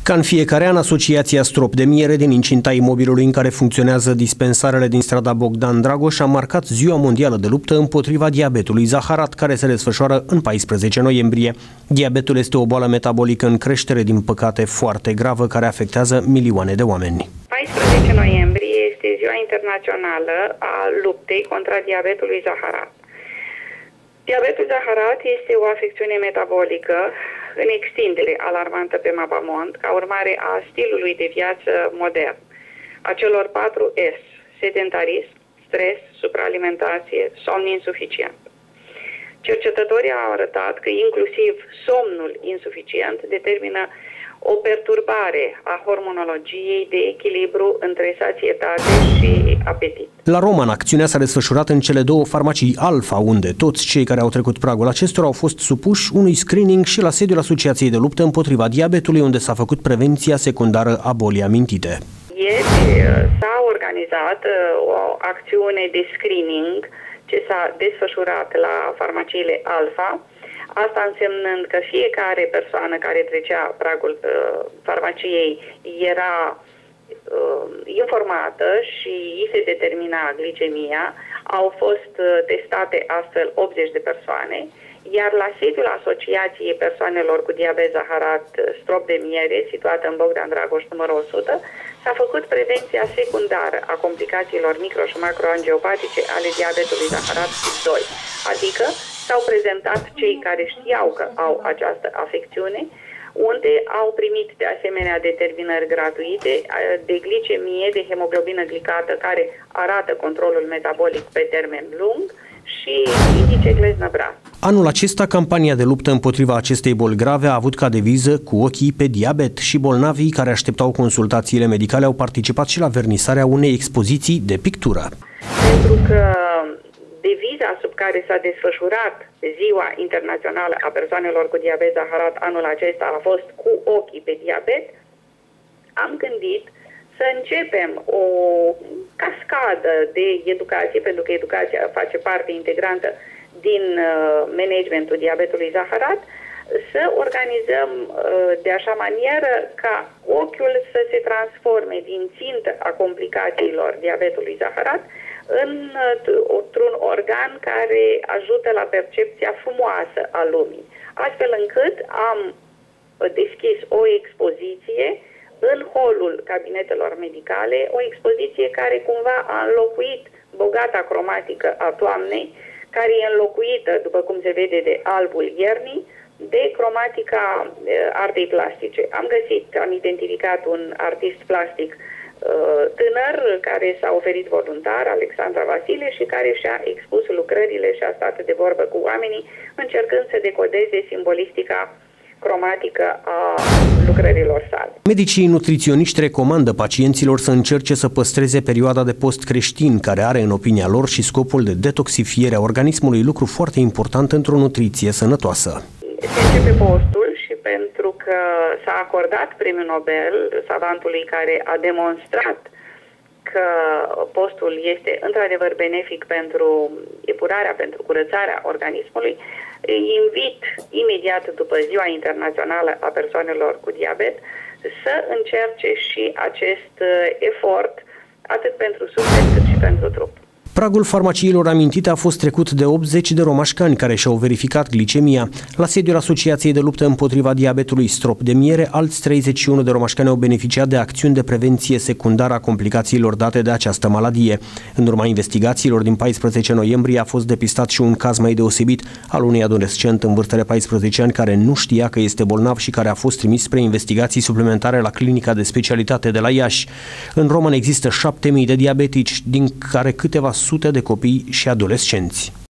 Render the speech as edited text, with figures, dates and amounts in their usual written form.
Ca în fiecare an, Asociația Strop de Miere din incinta imobilului în care funcționează dispensarele din strada Bogdan Dragoș a marcat Ziua Mondială de Luptă împotriva diabetului zaharat, care se desfășoară în 14 noiembrie. Diabetul este o boală metabolică în creștere, din păcate foarte gravă, care afectează milioane de oameni. 14 noiembrie este Ziua Internațională a luptei contra diabetului zaharat. Diabetul zaharat este o afecțiune metabolică în extindere alarmantă pe mapamond, ca urmare a stilului de viață modern, a celor 4 S: sedentarism, stres, supraalimentație, somn insuficient. Cercetătorii au arătat că inclusiv somnul insuficient determină o perturbare a hormonologiei de echilibru între sațietate și apetit. La Roman, acțiunea s-a desfășurat în cele 2 farmacii Alfa, unde toți cei care au trecut pragul acestora au fost supuși unui screening, și la sediul Asociației de Luptă împotriva Diabetului, unde s-a făcut prevenția secundară a bolii amintite. Ieri s-a organizat o acțiune de screening ce s-a desfășurat la farmaciile Alfa. Asta însemnând că fiecare persoană care trecea pragul farmaciei era informată și îi se determina glicemia. Au fost testate astfel 80 de persoane, iar la sediul Asociației Persoanelor cu Diabet Zaharat Strop de Miere, situată în Bogdan Dragoș numărul 100, s-a făcut prevenția secundară a complicațiilor micro- și macroangiopatice ale diabetului zaharat tip 2, adică s-au prezentat cei care știau că au această afecțiune, unde au primit de asemenea determinări gratuite de glicemie, de hemoglobină glicată, care arată controlul metabolic pe termen lung, și indice gleznă-braz. Anul acesta, campania de luptă împotriva acestei boli grave a avut ca deviză "Cu ochii pe diabet", și bolnavii care așteptau consultațiile medicale au participat și la vernisarea unei expoziții de pictură. Pentru că deviza sub care s-a desfășurat Ziua Internațională a Persoanelor cu Diabet Zaharat anul acesta a fost "Cu ochii pe diabet", am gândit să începem o cascadă de educație, pentru că educația face parte integrantă din managementul diabetului zaharat, să organizăm de așa manieră ca ochiul să se transforme din țintă a complicațiilor diabetului zaharat într-un organ care ajută la percepția frumoasă a lumii, astfel încât am deschis o expoziție în holul cabinetelor medicale, o expoziție care cumva a înlocuit bogata cromatică a toamnei, care e înlocuită, după cum se vede, de albul iernii, de cromatica artei plastice. Am identificat un artist plastic tânăr care s-a oferit voluntar, Alexandra Vasile, și care și-a expus lucrările și a stat de vorbă cu oamenii, încercând să decodeze simbolistica cromatică a lucrărilor sale. Medicii nutriționiști recomandă pacienților să încerce să păstreze perioada de post creștin, care are, în opinia lor, și scopul de detoxifiere a organismului, lucru foarte important într-o nutriție sănătoasă. Se începe postul și pentru că s-a acordat premiul Nobel savantului care a demonstrat că postul este într-adevăr benefic pentru epurarea, pentru curățarea organismului, îi invit imediat după Ziua Internațională a Persoanelor cu Diabet să încerce și acest efort, atât pentru suflet cât și pentru trup. Pragul farmaciilor amintite a fost trecut de 80 de romașcani care și-au verificat glicemia. La sediul Asociației de Luptă împotriva Diabetului Strop de Miere, alți 31 de romașcani au beneficiat de acțiuni de prevenție secundară a complicațiilor date de această maladie. În urma investigațiilor din 14 noiembrie a fost depistat și un caz mai deosebit al unui adolescent în vârstă de 14 ani care nu știa că este bolnav și care a fost trimis spre investigații suplimentare la clinica de specialitate de la Iași. În Roman există 7.000 de diabetici, din care câteva sute de copii și adolescenți.